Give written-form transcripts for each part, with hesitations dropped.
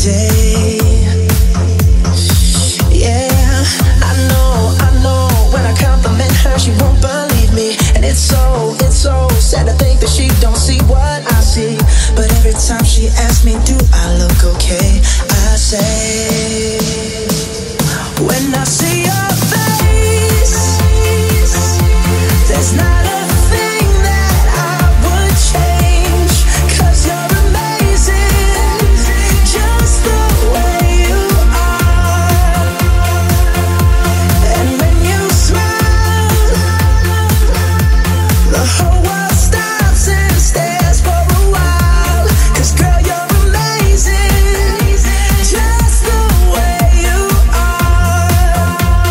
day. Yeah, I know, when I compliment her, she won't believe me. And it's so sad to think that she don't see what I see. But every time she asks me, do I look okay? I say, when I see your face, there's not a thing that I would change. 'Cause you're amazing, just the way you are. And when you smile, the whole world stops and stares for a while. 'Cause girl, you're amazing, just the way you are.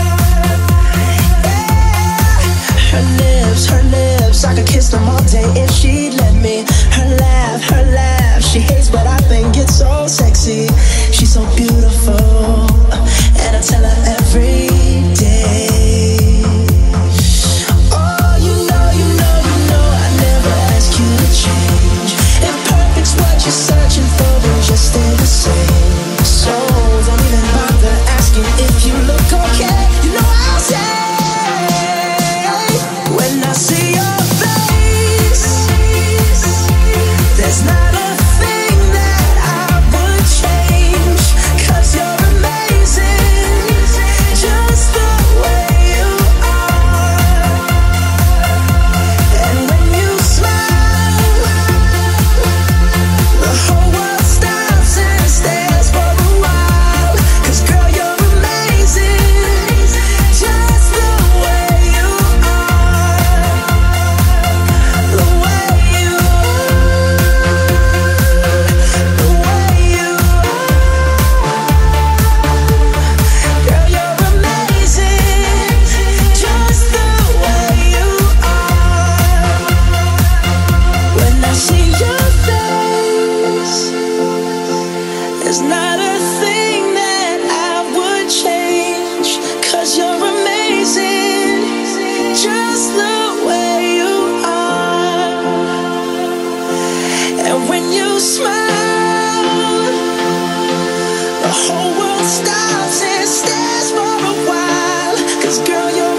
Yeah. Her lips, I could kiss them all day if she'd let me. Her laugh, she hates but I think it's so sexy. She's so beautiful, and I tell her every day. Oh, you know, I never ask you to change. If perfect's what you're searching for, then just stay the same. So don't even bother asking if you look okay. You know I'll say, when I see your face, there's not a thing that I would change. 'Cause you're amazing, just the way you are. And when you smile, the whole world stops and stares for a while. 'Cause girl, you're amazing, just the way you are. The way you are, the way you are. Girl, you're amazing, just the way you are. When I see your face, there's not a thing that I would change. 'Cause you're amazing, just the way you are. And when you smile, the whole world stops and stares for a while. 'Cause girl, you're